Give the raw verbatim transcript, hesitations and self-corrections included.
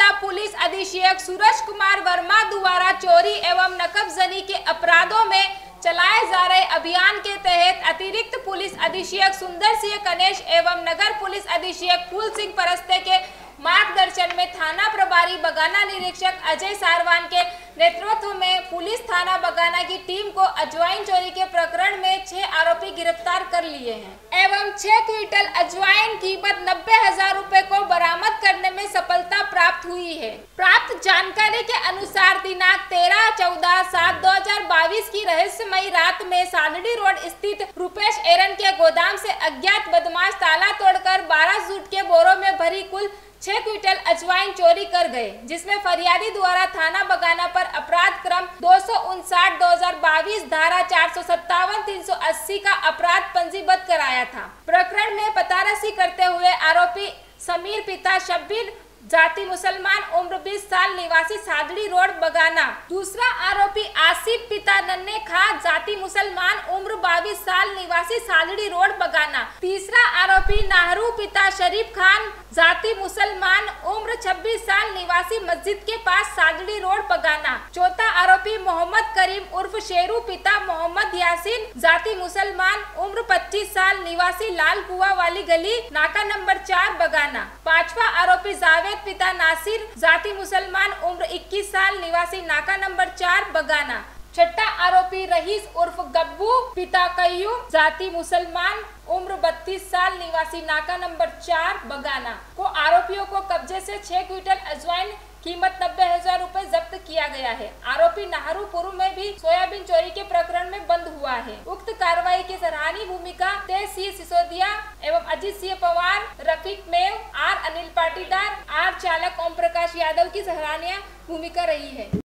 जिला पुलिस अधीक्षक सूरज कुमार वर्मा द्वारा चोरी एवं नकबजनी के अपराधों में चलाए जा रहे अभियान के तहत अतिरिक्त पुलिस अधीक्षक सुंदर सिंह कनेश एवं नगर पुलिस अधीक्षक फूल सिंह परस्ते के मार्गदर्शन में थाना प्रभारी बगाना निरीक्षक अजय सारवान के नेतृत्व में पुलिस थाना बगाना की टीम को अजवाइन चोरी के प्रकरण में छह आरोपी गिरफ्तार कर लिए हैं एवं छह क्विंटल अजवाइन कीमत नब्बे हजार रूपए को बरामद करने में सफलता प्राप्त हुई है। प्राप्त जानकारी के अनुसार दिनांक तेरह चौदह सात दो हजार बाईस की रहस्यमयी रात में सादड़ी रोड स्थित रुपेश एरन के गोदाम से अज्ञात बदमाश ताला तोड़कर बारह जूट के बोरों में भरी कुल छह क्विंटल अजवाइन चोरी कर गए, जिसमें फरियादी द्वारा थाना बगाना पर अपराध क्रम दो सौ उनसाठ दो हजार बाईस धारा चार सौ सत्तावन तीन सौ अस्सी का अपराध पंजीबद्ध कराया था। प्रकरण में पतारसी करते हुए आरोपी समीर पिता शब्बीर जाति मुसलमान उम्र बीस साल निवासी सादड़ी रोड बगाना, दूसरा आरोपी आसिफ पिता नन्हे खां जाति मुसलमान उम्र बाईस साल निवासी सादड़ी रोड बगाना, तीसरा आरोपी नाहरू पिता शरीफ खान जाति मुसलमान उम्र छब्बीस साल निवासी मस्जिद के पास सादड़ी रोड बगाना, चौथा आरोपी मोहम्मद करीम उर्फ शेरू पिता मोहम्मद यासीन जाति मुसलमान उम्र पच्चीस साल निवासी लाल कुआ वाली गली नाका नंबर चार बगाना, पांचवा आरोपी जावेद पिता नासिर जाति मुसलमान उम्र इक्कीस साल निवासी नाका नंबर चार बगाना, छठा आरोपी रहीस उर्फ गब्बू पिता कयूम जाति मुसलमान उम्र बत्तीस साल निवासी नाका नंबर चार बगाना को आरोपियों को कब्जे से छह क्विंटल अजवाइन कीमत नब्बे हजार रूपए जब्त किया गया है। आरोपी नाहरूपुर में भी सोयाबीन चोरी के प्रकरण में बंद हुआ है। उक्त कार्रवाई की सराहनीय भूमिका तेज सिंह सिसोदिया एवं अजीत सिंह पवार, रफीक मेव, आर अनिल पाटीदार, आर चालक ओम प्रकाश यादव की सराहनीय भूमिका रही है।